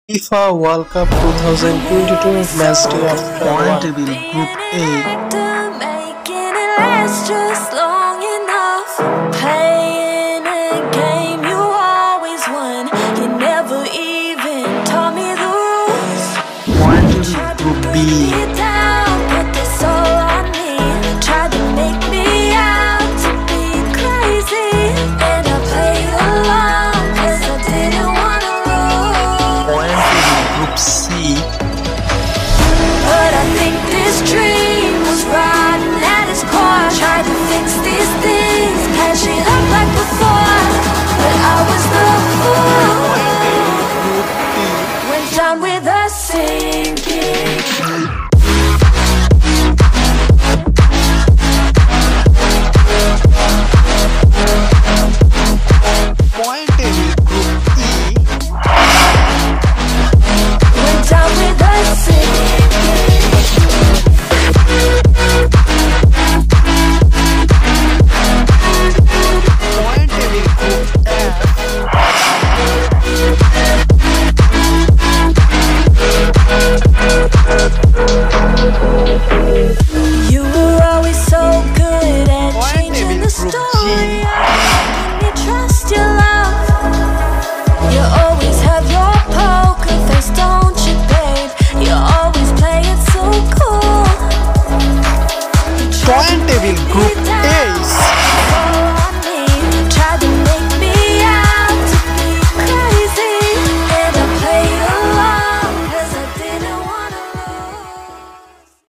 FIFA World Cup 2022 match day of Point round 1. table Group A. Making it last just long enough. Playing a game you always won. You never even taught me the rules. Point table Group B. Put me down, put this all on me. Tried to make me out to be crazy, and I played along 'cause I didn't wanna lose. Point table Group C. But I think this dream was rotten at its core. Tried to fix these things, patch it up like before, but I was the fool. Went down with a sinking. Point table Group E. Went down with a sinking. Point table Group F. You were always so good at Point changing table the Group story. G. Can you trust your love? You always have your poker face, don't you, babe? You always play it so cool. Point table Group H.